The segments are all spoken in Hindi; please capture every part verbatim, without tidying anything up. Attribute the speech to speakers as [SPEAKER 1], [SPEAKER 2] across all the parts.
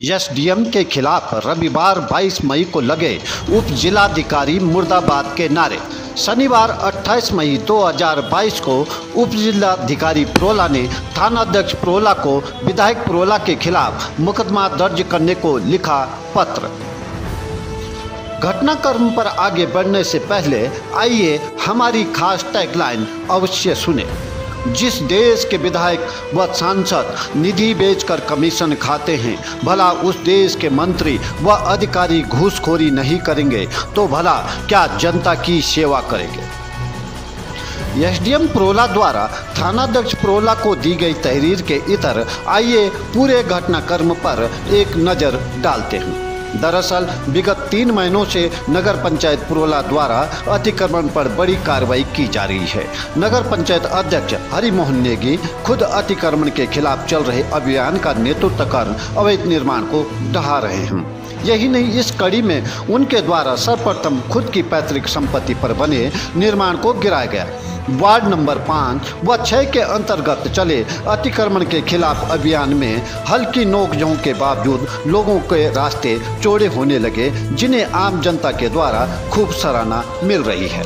[SPEAKER 1] एसडीएम के खिलाफ रविवार बाईस मई को लगे उप जिलाधिकारी मुर्दाबाद के नारे। शनिवार अट्ठाईस मई दो हज़ार बाईस को उप जिलाधिकारी प्रोला ने थानाध्यक्ष प्रोला को विधायक प्रोला के खिलाफ मुकदमा दर्ज करने को लिखा पत्र। घटनाक्रम पर आगे बढ़ने से पहले आइए हमारी खास टैगलाइन अवश्य सुने। जिस देश के विधायक व सांसद निधि बेचकर कमीशन खाते हैं, भला उस देश के मंत्री व अधिकारी घूसखोरी नहीं करेंगे तो भला क्या जनता की सेवा करेंगे। एसडीएम प्रोला द्वारा थानाध्यक्ष प्रोला को दी गई तहरीर के इतर आइए पूरे घटनाक्रम पर एक नज़र डालते हैं। दरअसल विगत तीन महीनों से नगर पंचायत प्रोला द्वारा अतिक्रमण पर बड़ी कार्रवाई की जा रही है। नगर पंचायत अध्यक्ष हरिमोहन नेगी खुद अतिक्रमण के खिलाफ चल रहे अभियान का नेतृत्व कर अवैध निर्माण को ढहा रहे हैं। यही नहीं, इस कड़ी में उनके द्वारा सर्वप्रथम खुद की पैतृक संपत्ति पर बने निर्माण को गिराया गया। वार्ड नंबर पाँच व छः के अंतर्गत चले अतिक्रमण के खिलाफ अभियान में हल्की नोकझोंक के बावजूद लोगों के रास्ते चौड़े होने लगे, जिन्हें आम जनता के द्वारा खूब सराहना मिल रही है।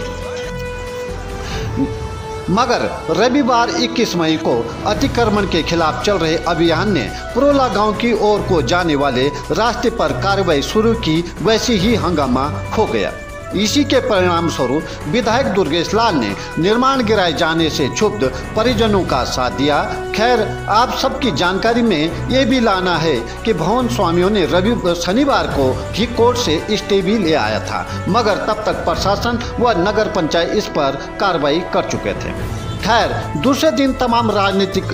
[SPEAKER 1] मगर रविवार इक्कीस मई को अतिक्रमण के खिलाफ चल रहे अभियान ने प्रोला गांव की ओर को जाने वाले रास्ते पर कार्रवाई शुरू की, वैसे ही हंगामा हो गया। इसी के परिणाम स्वरूप विधायक दुर्गेश लाल ने निर्माण गिराए जाने से क्षुब्ध परिजनों का साथ दिया। खैर, आप सबकी जानकारी में ये भी लाना है कि भवन स्वामियों ने रवि शनिवार को ही कोर्ट से स्टे भी ले आया था, मगर तब तक प्रशासन व नगर पंचायत इस पर कार्रवाई कर चुके थे। खैर, दूसरे दिन तमाम राजनीतिक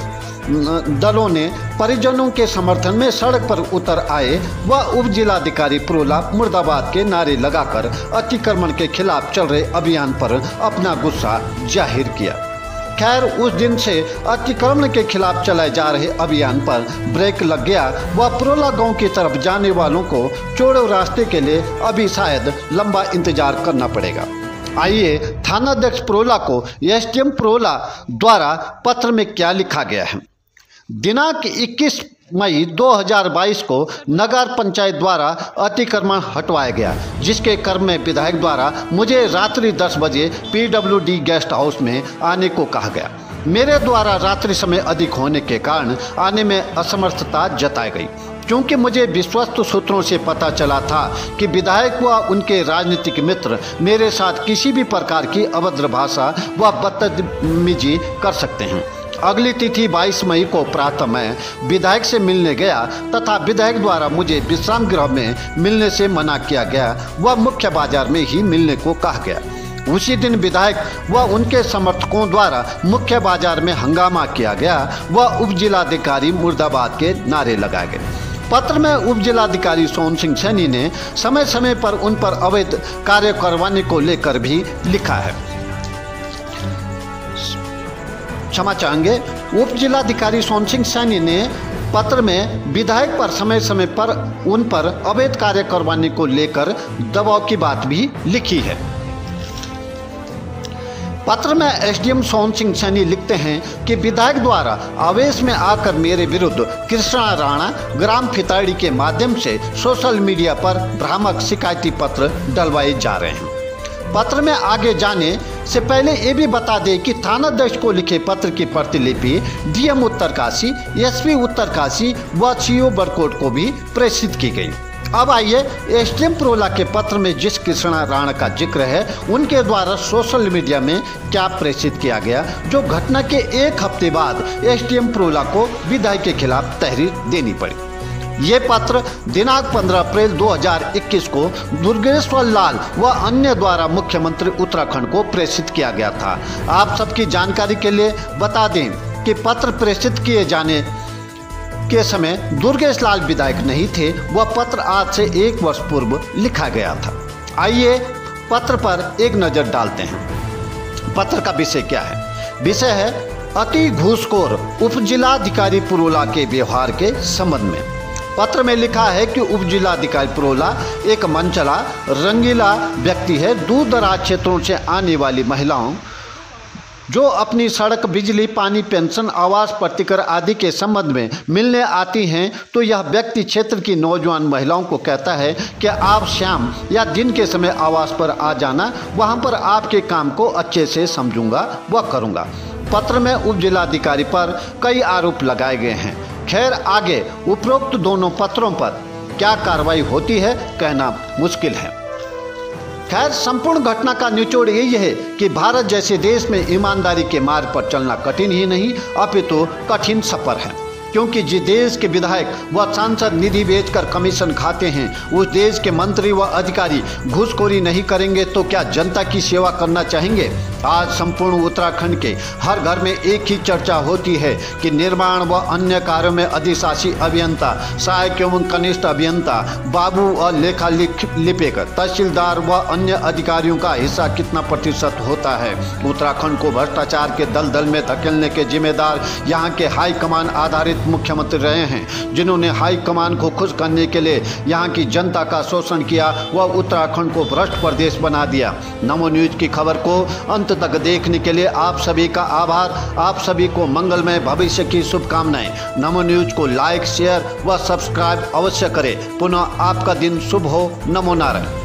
[SPEAKER 1] दलों ने परिजनों के समर्थन में सड़क पर उतर आए व उप जिलाधिकारी प्रोला मुर्दाबाद के नारे लगाकर अतिक्रमण के खिलाफ चल रहे अभियान पर अपना गुस्सा जाहिर किया। खैर, उस दिन से अतिक्रमण के खिलाफ चलाए जा रहे अभियान पर ब्रेक लग गया व प्रोला गांव की तरफ जाने वालों को चौड़े रास्ते के लिए अभी शायद लंबा इंतजार करना पड़ेगा। आइए थानाध्यक्ष प्रोला को एसडीएम प्रोला द्वारा पत्र में क्या लिखा गया है। दिनांक इक्कीस मई दो हज़ार बाईस को नगर पंचायत द्वारा अतिक्रमण हटवाया गया, जिसके क्रम में विधायक द्वारा मुझे रात्रि दस बजे पीडब्ल्यूडी गेस्ट हाउस में आने को कहा गया। मेरे द्वारा रात्रि समय अधिक होने के कारण आने में असमर्थता जताई गई, क्योंकि मुझे विश्वस्त सूत्रों से पता चला था कि विधायक व उनके राजनीतिक मित्र मेरे साथ किसी भी प्रकार की अभद्र भाषा व बदतमीजी कर सकते हैं। अगली तिथि बाईस मई को प्रातः मैं विधायक से मिलने गया तथा विधायक द्वारा मुझे विश्राम गृह में मिलने से मना किया गया व मुख्य बाजार में ही मिलने को कहा गया। उसी दिन विधायक व उनके समर्थकों द्वारा मुख्य बाजार में हंगामा किया गया व उप जिलाधिकारी मुर्दाबाद के नारे लगाए गए। पत्र में उप जिलाधिकारी सोन सिंह सैनी ने समय समय पर उन पर अवैध कार्य करवाने को लेकर भी लिखा है। क्षमा चाहेंगे, उप जिलाधिकारी सोन सिंह सैनी ने पत्र में विधायक पर समय समय पर उन पर अवैध कार्य करवाने को लेकर दबाव की बात भी लिखी है। पत्र में एसडीएम सोन सिंह सैनी लिखते हैं कि विधायक द्वारा आवेश में आकर मेरे विरुद्ध कृष्णा राणा ग्राम फिताड़ी के माध्यम से सोशल मीडिया पर भ्रामक शिकायती पत्र डलवाए जा रहे हैं। पत्र में आगे जाने से पहले ये भी बता दें कि थानाध्यक्ष को लिखे पत्र की प्रतिलिपि डीएम उत्तरकाशी, एसपी उत्तरकाशी व सीओ बरकोट को भी प्रेषित की गई। अब आइए एसडीएम प्रोला के पत्र में जिस कृष्णा राणा का जिक्र है, उनके द्वारा सोशल मीडिया में क्या प्रेषित किया गया, जो घटना के एक हफ्ते बाद एसडीएम प्रोला को विधायक के खिलाफ तहरीर देनी पड़ी। ये पत्र दिनांक पंद्रह अप्रैल दो हज़ार इक्कीस को दुर्गेश्वर लाल व अन्य द्वारा मुख्यमंत्री उत्तराखंड को प्रेषित किया गया था। आप सबकी जानकारी के लिए बता दें कि पत्र प्रेषित किए जाने के समय दुर्गेश लाल विधायक नहीं थे। वह पत्र आज से एक वर्ष पूर्व लिखा गया था। आइए पत्र पर एक नज़र डालते हैं। पत्र का विषय क्या है? विषय है अति घूसखोर उप जिलाधिकारी प्रोला के व्यवहार के संबंध में। पत्र में लिखा है कि उप जिलाधिकारी प्रोला एक मनचला रंगीला व्यक्ति है। दूर दराज क्षेत्रों से आने वाली महिलाओं जो अपनी सड़क, बिजली, पानी, पेंशन, आवास, प्रतिकर आदि के संबंध में मिलने आती हैं, तो यह व्यक्ति क्षेत्र की नौजवान महिलाओं को कहता है कि आप शाम या दिन के समय आवास पर आ जाना, वहां पर आपके काम को अच्छे से समझूंगा व करूंगा। पत्र में उप जिलाधिकारी पर कई आरोप लगाए गए हैं। खैर, आगे उपरोक्त दोनों पत्रों पर क्या कार्रवाई होती है कहना मुश्किल है। खैर, संपूर्ण घटना का निचोड़ यही है कि भारत जैसे देश में ईमानदारी के मार्ग पर चलना कठिन ही नहीं अपितु कठिन सफर है, क्योंकि जिस देश के विधायक व सांसद निधि बेचकर कमीशन खाते हैं, उस देश के मंत्री व अधिकारी घूसखोरी नहीं करेंगे तो क्या जनता की सेवा करना चाहेंगे। आज संपूर्ण उत्तराखंड के हर घर में एक ही चर्चा होती है कि निर्माण व अन्य कार्यों में अधिशासी अभियंता, सहायक एवं कनिष्ठ अभियंता, बाबू और लेखा लिपिक, तहसीलदार व अन्य अधिकारियों का हिस्सा कितना प्रतिशत होता है। उत्तराखंड को भ्रष्टाचार के दलदल में धकेलने के जिम्मेदार यहाँ के हाईकमान आधारित मुख्यमंत्री रहे हैं, जिन्होंने हाईकमान को खुश करने के लिए यहाँ की जनता का शोषण किया व उत्तराखंड को भ्रष्ट प्रदेश बना दिया। नमो न्यूज की खबर को अंत तक देखने के लिए आप सभी का आभार। आप सभी को मंगलमय भविष्य की शुभकामनाएं। नमो न्यूज को लाइक, शेयर व सब्सक्राइब अवश्य करें। पुनः आपका दिन शुभ हो। नमो नारायण।